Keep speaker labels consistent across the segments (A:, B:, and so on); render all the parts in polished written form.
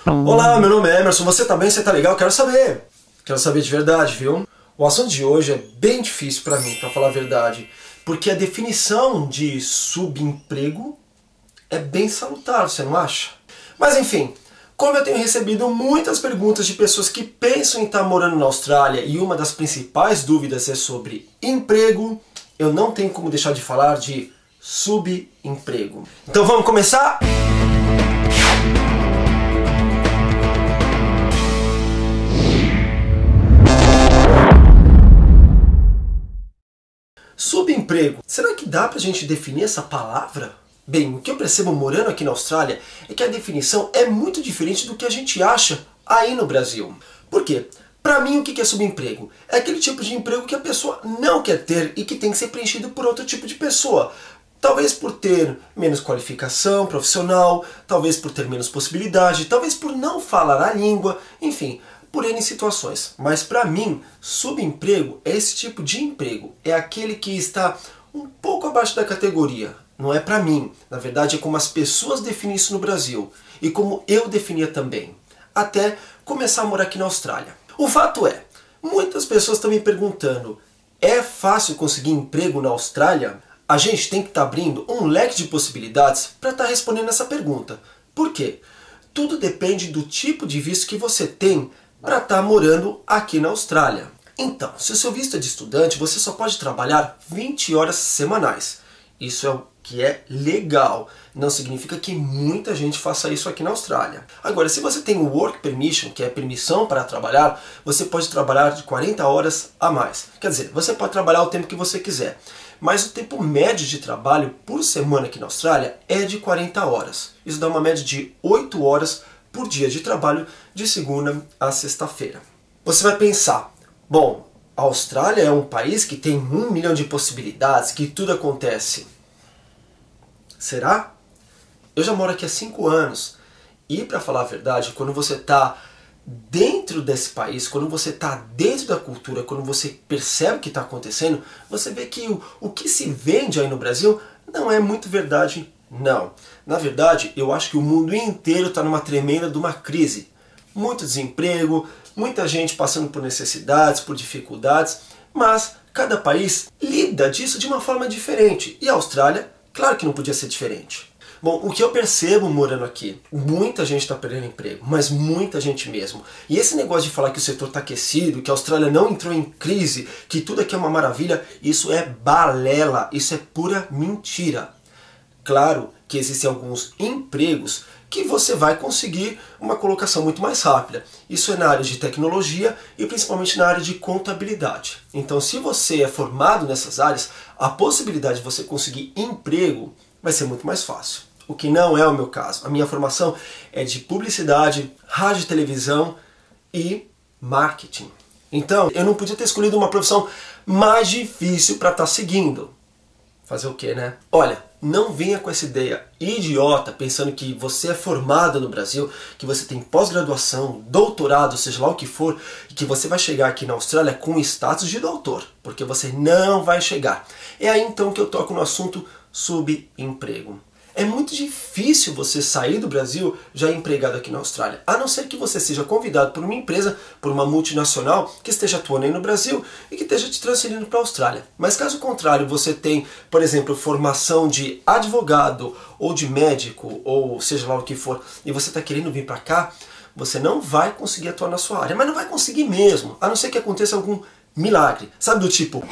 A: Olá, meu nome é Emerson, você tá bem? Você tá legal? Quero saber! Quero saber de verdade, viu? O assunto de hoje é bem difícil pra mim, pra falar a verdade, porque a definição de subemprego é bem salutar, você não acha? Mas enfim, como eu tenho recebido muitas perguntas de pessoas que pensam em estar morando na Austrália e uma das principais dúvidas é sobre emprego, eu não tenho como deixar de falar de subemprego. Então vamos começar? Subemprego. Será que dá pra gente definir essa palavra? Bem, o que eu percebo morando aqui na Austrália é que a definição é muito diferente do que a gente acha aí no Brasil. Por quê? Pra mim, o que é subemprego? É aquele tipo de emprego que a pessoa não quer ter e que tem que ser preenchido por outro tipo de pessoa. Talvez por ter menos qualificação profissional, talvez por ter menos possibilidade, talvez por não falar a língua, enfim, por N situações. Mas para mim, subemprego é esse tipo de emprego. É aquele que está um pouco abaixo da categoria. Não é para mim. Na verdade, é como as pessoas definem isso no Brasil. E como eu definia também. Até começar a morar aqui na Austrália. O fato é, muitas pessoas estão me perguntando, é fácil conseguir emprego na Austrália? A gente tem que estar abrindo um leque de possibilidades para estar respondendo essa pergunta. Por quê? Tudo depende do tipo de visto que você tem para estar morando aqui na Austrália. Então, se o seu visto é de estudante, você só pode trabalhar 20 horas semanais. Isso é o que é legal. Não significa que muita gente faça isso aqui na Austrália. Agora, se você tem o Work Permission, que é permissão para trabalhar, você pode trabalhar de 40 horas a mais. Quer dizer, você pode trabalhar o tempo que você quiser. Mas o tempo médio de trabalho por semana aqui na Austrália é de 40 horas. Isso dá uma média de 8 horas por dia de trabalho, de segunda a sexta-feira. Você vai pensar, bom, a Austrália é um país que tem 1 milhão de possibilidades, que tudo acontece. Será? Eu já moro aqui há 5 anos. E para falar a verdade, quando você está dentro desse país, quando você está dentro da cultura, quando você percebe o que está acontecendo, você vê que o que se vende aí no Brasil não é muito verdade, não. Na verdade, eu acho que o mundo inteiro está numa tremenda de uma crise. Muito desemprego, muita gente passando por necessidades, por dificuldades, mas cada país lida disso de uma forma diferente. E a Austrália, claro que não podia ser diferente. Bom, o que eu percebo morando aqui, muita gente está perdendo emprego, mas muita gente mesmo. E esse negócio de falar que o setor está aquecido, que a Austrália não entrou em crise, que tudo aqui é uma maravilha, isso é balela, isso é pura mentira. Claro que existem alguns empregos que você vai conseguir uma colocação muito mais rápida. Isso é na área de tecnologia e principalmente na área de contabilidade. Então, se você é formado nessas áreas, a possibilidade de você conseguir emprego vai ser muito mais fácil. O que não é o meu caso. A minha formação é de publicidade, rádio e televisão e marketing. Então, eu não podia ter escolhido uma profissão mais difícil para estar seguindo. Fazer o quê, né? Olha, não venha com essa ideia idiota pensando que você é formado no Brasil, que você tem pós-graduação, doutorado, seja lá o que for, e que você vai chegar aqui na Austrália com o status de doutor, porque você não vai chegar. É aí então que eu toco no assunto subemprego. É muito difícil você sair do Brasil já empregado aqui na Austrália, a não ser que você seja convidado por uma empresa, por uma multinacional que esteja atuando aí no Brasil e que esteja te transferindo para a Austrália. Mas caso contrário, você tem, por exemplo, formação de advogado ou de médico, ou seja lá o que for, e você está querendo vir para cá, você não vai conseguir atuar na sua área. Mas não vai conseguir mesmo, a não ser que aconteça algum milagre. Sabe do tipo...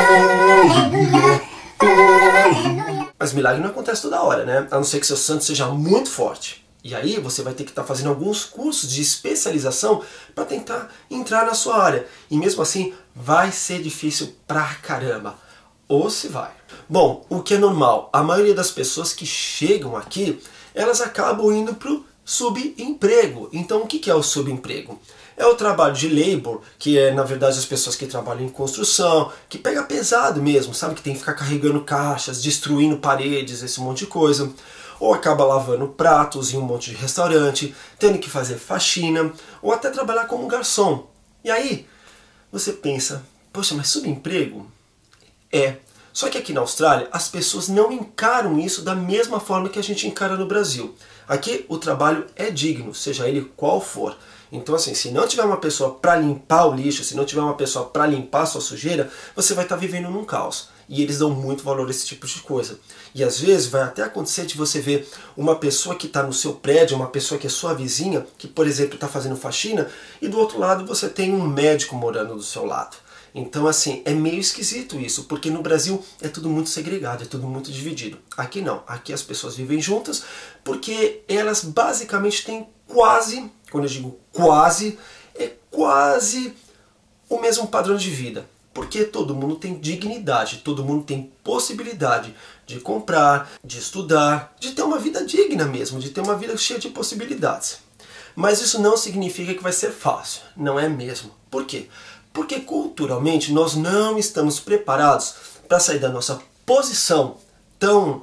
A: Mas milagre não acontece toda hora, né? A não ser que seu santo seja muito forte. E aí você vai ter que estar fazendo alguns cursos de especialização para tentar entrar na sua área. E mesmo assim vai ser difícil pra caramba. Ou se vai. Bom, o que é normal, a maioria das pessoas que chegam aqui, elas acabam indo pro subemprego. Então o que é o subemprego? É o trabalho de labor, que é na verdade as pessoas que trabalham em construção, que pega pesado mesmo, sabe? Que tem que ficar carregando caixas, destruindo paredes, esse monte de coisa. Ou acaba lavando pratos em um monte de restaurante, tendo que fazer faxina, ou até trabalhar como garçom. E aí você pensa, poxa, mas subemprego? É, Só que aqui na Austrália, as pessoas não encaram isso da mesma forma que a gente encara no Brasil. Aqui o trabalho é digno, seja ele qual for. Então assim, se não tiver uma pessoa para limpar o lixo, se não tiver uma pessoa para limpar a sua sujeira, você vai estar vivendo num caos. E eles dão muito valor a esse tipo de coisa. E às vezes vai até acontecer de você ver uma pessoa que está no seu prédio, uma pessoa que é sua vizinha, que por exemplo está fazendo faxina, e do outro lado você tem um médico morando do seu lado. Então assim, é meio esquisito isso, porque no Brasil é tudo muito segregado, é tudo muito dividido. Aqui não, aqui as pessoas vivem juntas porque elas basicamente têm quase, quando eu digo quase, é quase o mesmo padrão de vida. Porque todo mundo tem dignidade, todo mundo tem possibilidade de comprar, de estudar, de ter uma vida digna mesmo, de ter uma vida cheia de possibilidades. Mas isso não significa que vai ser fácil, não é mesmo. Por quê? Porque culturalmente nós não estamos preparados para sair da nossa posição tão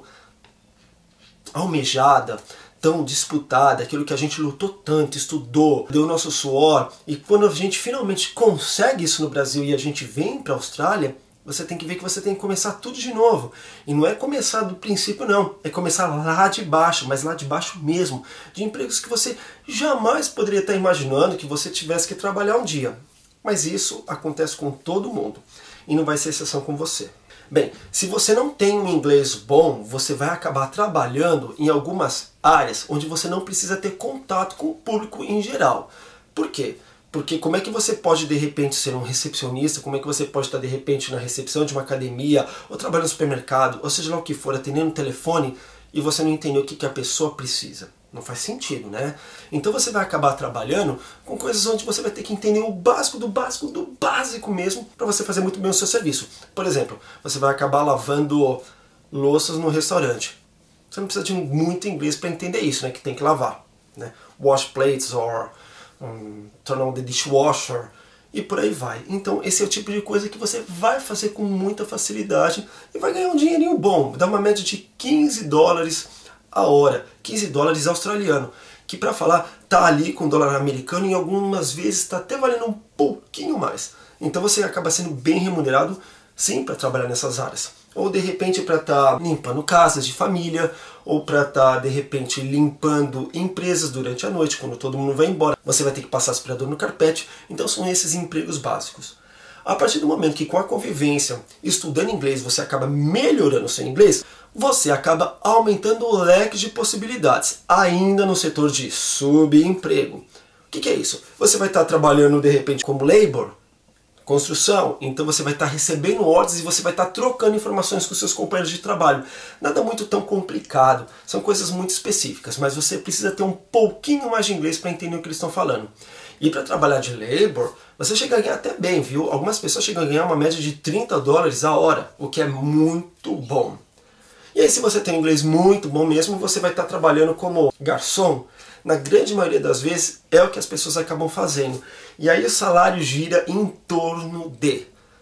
A: almejada, tão disputada, aquilo que a gente lutou tanto, estudou, deu nosso suor, e quando a gente finalmente consegue isso no Brasil e a gente vem para a Austrália, você tem que ver que você tem que começar tudo de novo. E não é começar do princípio não, é começar lá de baixo, mas lá de baixo mesmo, de empregos que você jamais poderia estar imaginando que você tivesse que trabalhar um dia. Mas isso acontece com todo mundo e não vai ser exceção com você. Bem, se você não tem um inglês bom, você vai acabar trabalhando em algumas áreas onde você não precisa ter contato com o público em geral. Por quê? Porque como é que você pode de repente ser um recepcionista, como é que você pode estar de repente na recepção de uma academia, ou trabalhar no supermercado, ou seja lá o que for, atendendo o telefone, e você não entender o que a pessoa precisa? Não faz sentido, né? Então você vai acabar trabalhando com coisas onde você vai ter que entender o básico do básico do básico mesmo para você fazer muito bem o seu serviço. Por exemplo, você vai acabar lavando louças no restaurante. Você não precisa de muito inglês para entender isso, né? Que tem que lavar, né? Wash plates or turn on the dishwasher e por aí vai. Então esse é o tipo de coisa que você vai fazer com muita facilidade e vai ganhar um dinheirinho bom. Dá uma média de $15 a hora, $15 australiano, que para falar tá ali com dólar americano e algumas vezes está até valendo um pouquinho mais. Então você acaba sendo bem remunerado sim para trabalhar nessas áreas. Ou de repente para estar limpando casas de família, ou para estar de repente limpando empresas durante a noite, quando todo mundo vai embora. Você vai ter que passar aspirador no carpete, então são esses empregos básicos. A partir do momento que com a convivência, estudando inglês, você acaba melhorando o seu inglês, você acaba aumentando o leque de possibilidades, ainda no setor de subemprego. O que é isso? Você vai estar trabalhando de repente como labor, construção, então você vai estar recebendo ordens e você vai estar trocando informações com seus companheiros de trabalho. Nada muito tão complicado, são coisas muito específicas, mas você precisa ter um pouquinho mais de inglês para entender o que eles estão falando. E para trabalhar de labor, você chega a ganhar até bem, viu? Algumas pessoas chegam a ganhar uma média de $30 a hora, o que é muito bom. E aí se você tem um inglês muito bom mesmo, você vai estar trabalhando como garçom. Na grande maioria das vezes é o que as pessoas acabam fazendo. E aí o salário gira em torno de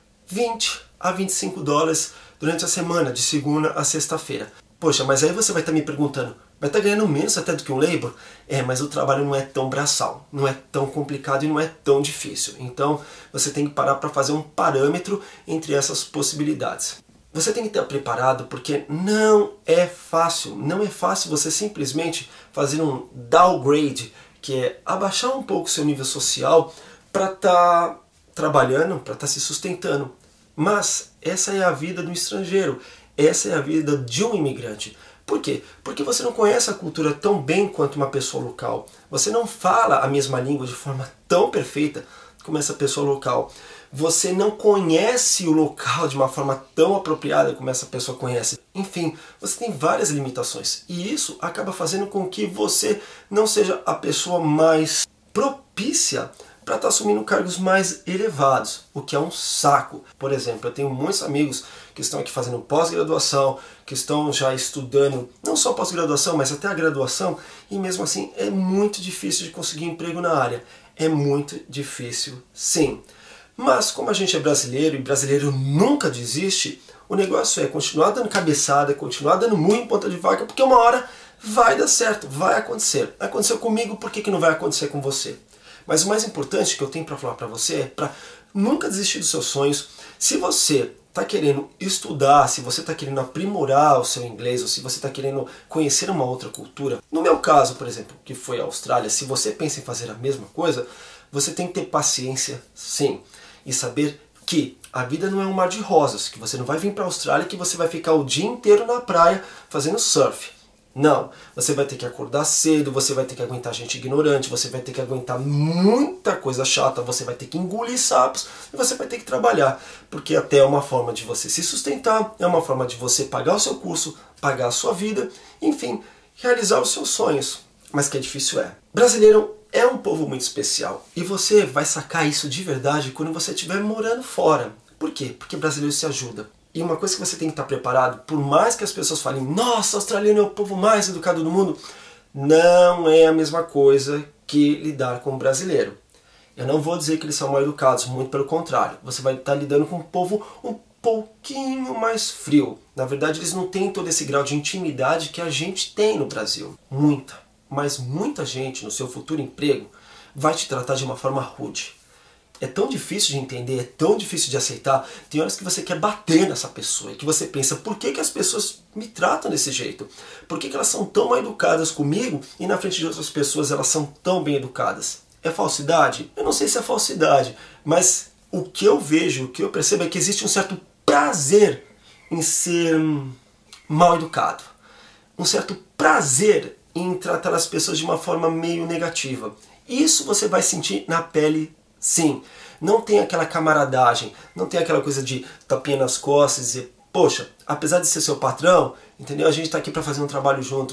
A: $20 a $25 durante a semana, de segunda a sexta-feira. Poxa, mas aí você vai estar me perguntando, vai estar ganhando menos até do que um labor? É, mas o trabalho não é tão braçal, não é tão complicado e não é tão difícil. Então você tem que parar para fazer um parâmetro entre essas possibilidades. Você tem que estar preparado porque não é fácil você simplesmente fazer um downgrade, que é abaixar um pouco o seu nível social para estar trabalhando, para estar se sustentando. Mas essa é a vida do estrangeiro, essa é a vida de um imigrante. Por quê? Porque você não conhece a cultura tão bem quanto uma pessoa local. Você não fala a mesma língua de forma tão perfeita como essa pessoa local. Você não conhece o local de uma forma tão apropriada como essa pessoa conhece. Enfim, você tem várias limitações. E isso acaba fazendo com que você não seja a pessoa mais propícia para estar assumindo cargos mais elevados, o que é um saco. Por exemplo, eu tenho muitos amigos que estão aqui fazendo pós-graduação, que estão já estudando, não só pós-graduação, mas até a graduação, e mesmo assim é muito difícil de conseguir emprego na área. É muito difícil, sim. Mas como a gente é brasileiro e brasileiro nunca desiste, o negócio é continuar dando cabeçada, continuar dando murro em ponta de faca, porque uma hora vai dar certo, vai acontecer. Aconteceu comigo, por que não vai acontecer com você? Mas o mais importante que eu tenho para falar para você é para nunca desistir dos seus sonhos. Se você está querendo estudar, se você está querendo aprimorar o seu inglês, ou se você está querendo conhecer uma outra cultura, no meu caso, por exemplo, que foi a Austrália, se você pensa em fazer a mesma coisa, você tem que ter paciência, sim, e saber que a vida não é um mar de rosas, que você não vai vir para a Austrália e que você vai ficar o dia inteiro na praia fazendo surf. Não, você vai ter que acordar cedo, você vai ter que aguentar gente ignorante, você vai ter que aguentar muita coisa chata, você vai ter que engolir sapos e você vai ter que trabalhar, porque até é uma forma de você se sustentar, é uma forma de você pagar o seu curso, pagar a sua vida, enfim, realizar os seus sonhos. Mas que é difícil é. Brasileiro é um povo muito especial e você vai sacar isso de verdade quando você estiver morando fora. Por quê? Porque brasileiro se ajuda. E uma coisa que você tem que estar preparado, por mais que as pessoas falem, nossa, australiano é o povo mais educado do mundo, não é a mesma coisa que lidar com o brasileiro. Eu não vou dizer que eles são mal educados, muito pelo contrário. Você vai estar lidando com um povo um pouquinho mais frio. Na verdade, eles não têm todo esse grau de intimidade que a gente tem no Brasil. Muita, mas muita gente no seu futuro emprego vai te tratar de uma forma rude. É tão difícil de entender, é tão difícil de aceitar. Tem horas que você quer bater nessa pessoa e que você pensa, por que as pessoas me tratam desse jeito? Por que elas são tão mal educadas comigo e na frente de outras pessoas elas são tão bem educadas? É falsidade? Eu não sei se é falsidade, mas o que eu vejo, o que eu percebo é que existe um certo prazer em ser mal educado. Um certo prazer em tratar as pessoas de uma forma meio negativa. Isso você vai sentir na pele. Sim, não tem aquela camaradagem, não tem aquela coisa de tapinha nas costas e dizer, poxa, apesar de ser seu patrão, entendeu? A gente está aqui para fazer um trabalho junto,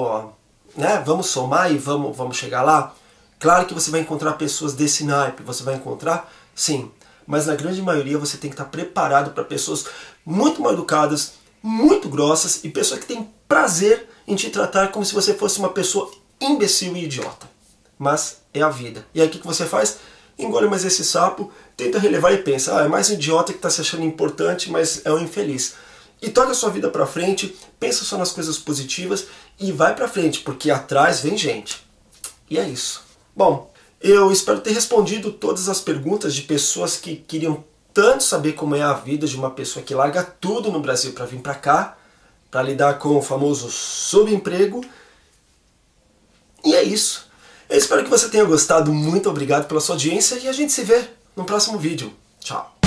A: vamos somar e vamos chegar lá. Claro que você vai encontrar pessoas desse naipe, você vai encontrar, sim, mas na grande maioria você tem que estar preparado para pessoas muito mal educadas, muito grossas e pessoas que têm prazer em te tratar como se você fosse uma pessoa imbecil e idiota. Mas é a vida. E aí o que você faz? Engole mais esse sapo, tenta relevar e pensa, é mais um idiota que está se achando importante, mas é um infeliz. E toca a sua vida pra frente, pensa só nas coisas positivas e vai pra frente, porque atrás vem gente. E é isso. Bom, eu espero ter respondido todas as perguntas de pessoas que queriam tanto saber como é a vida de uma pessoa que larga tudo no Brasil para vir pra cá, para lidar com o famoso subemprego. E é isso. Eu espero que você tenha gostado, muito obrigado pela sua audiência e a gente se vê no próximo vídeo. Tchau!